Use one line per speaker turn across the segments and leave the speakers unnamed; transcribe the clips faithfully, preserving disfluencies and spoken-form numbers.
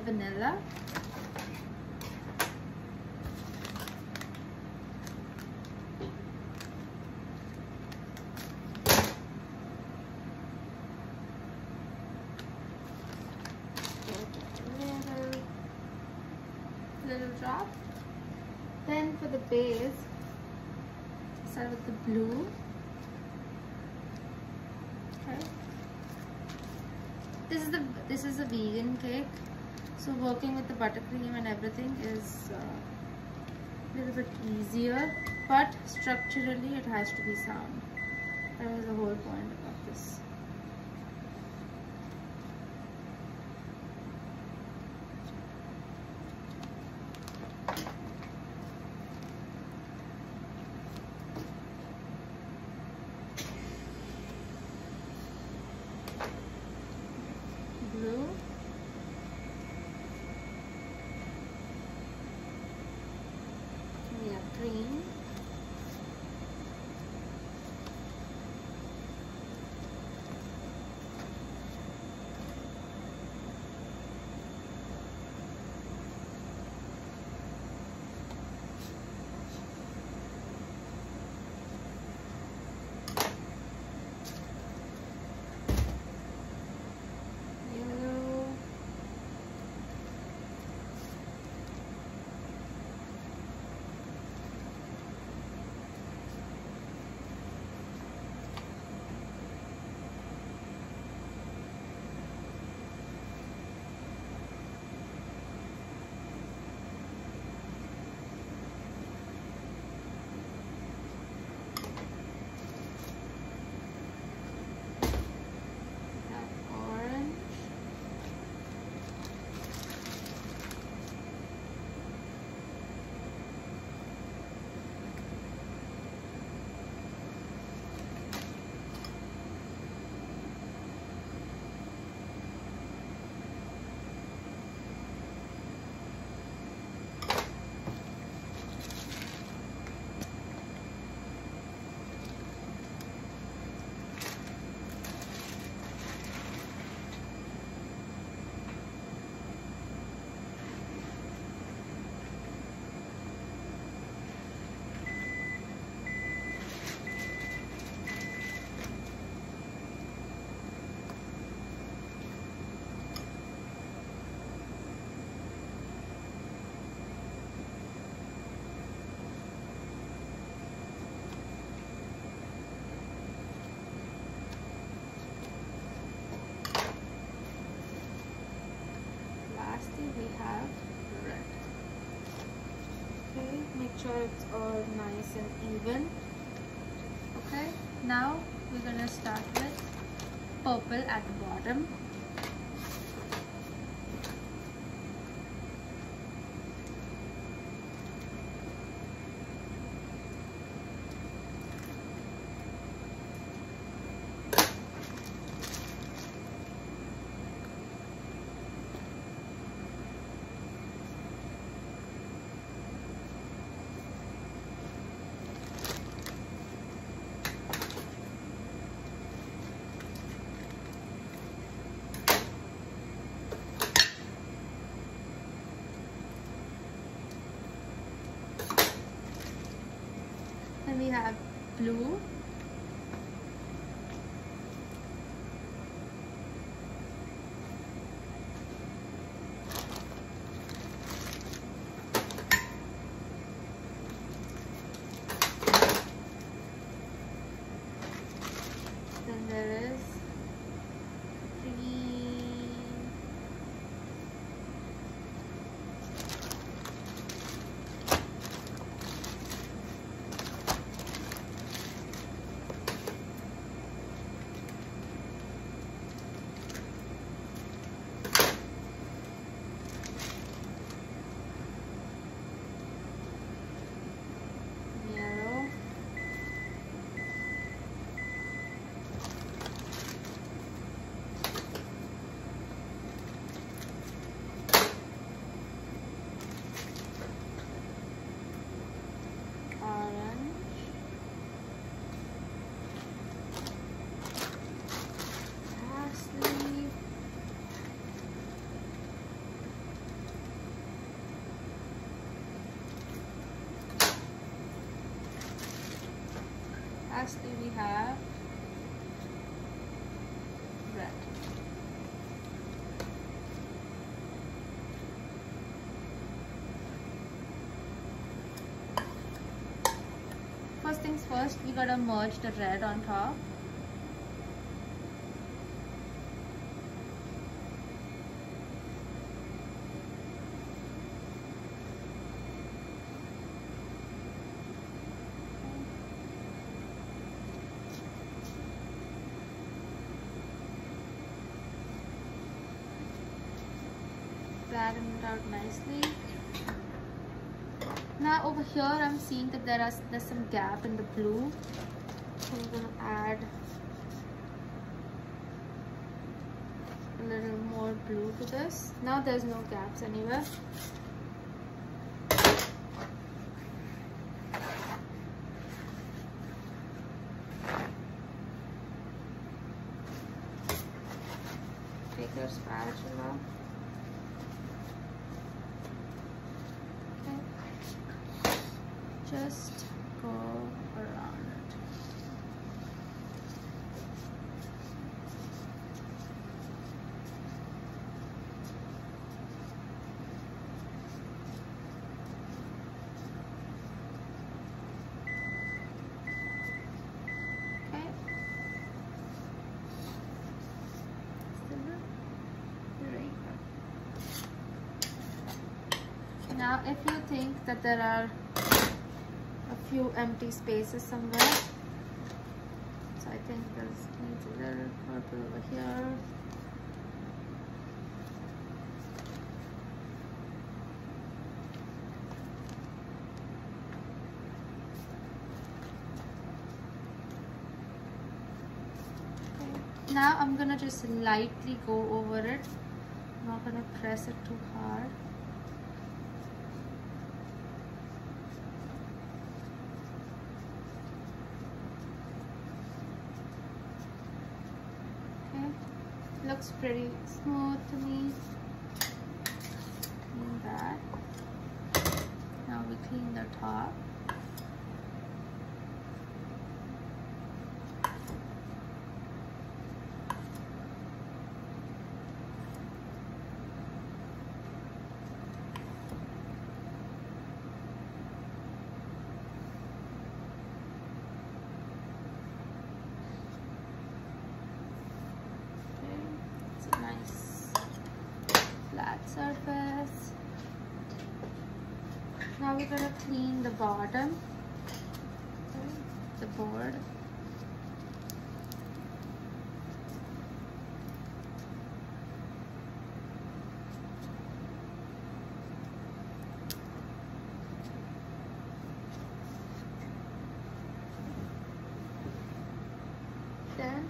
vanilla. Little, little drop. Then for the base, start with the blue. Okay. This is the this is a vegan cake, so working with the buttercream and everything is uh, a little bit easier, but structurally it has to be sound. That was the whole point of this. Blue. We have green. We have red. Okay, make sure it's all nice and even. Okay, now we're gonna start with purple at the bottom. Then we have blue. Then there is green. lastly we have red. First things first, we gotta merge the red on top. Flatten it out nicely. Now over here I'm seeing that there are there's some gap in the blue, so I'm gonna add a little more blue to this. Now there's no gaps anywhere. Take your spatula. Just go around it. Okay. Very good. Now, if you think that there are a few empty spaces somewhere, so I think there's needs a little purple over here. Okay. Now I'm gonna just lightly go over it. I'm not gonna press it too hard. Looks pretty smooth to me. Clean that. Now we clean the top. Surface. Now we're gonna clean the bottom, okay, the board. Then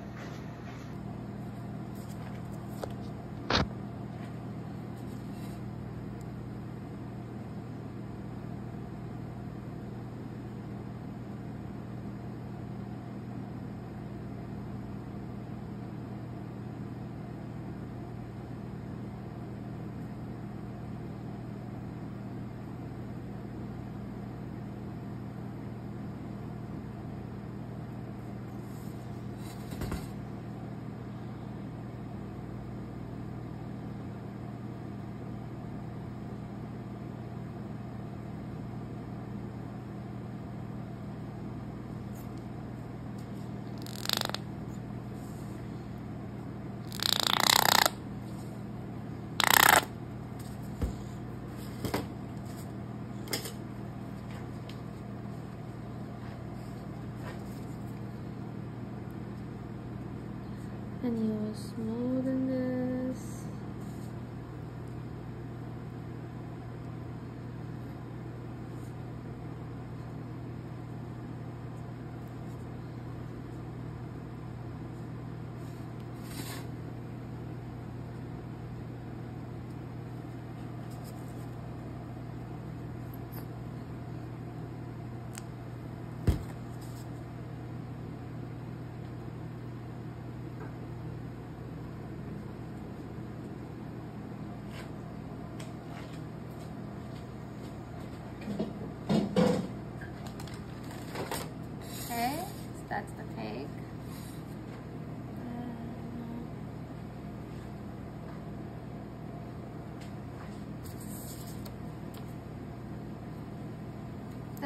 and you smoothen this.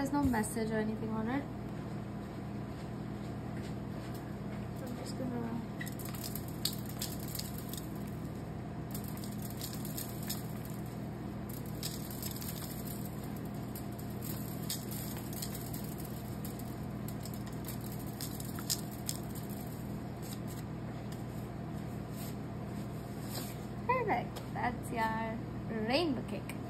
has no message or anything on it. So I'm just gonna perfect. That's your rainbow cake.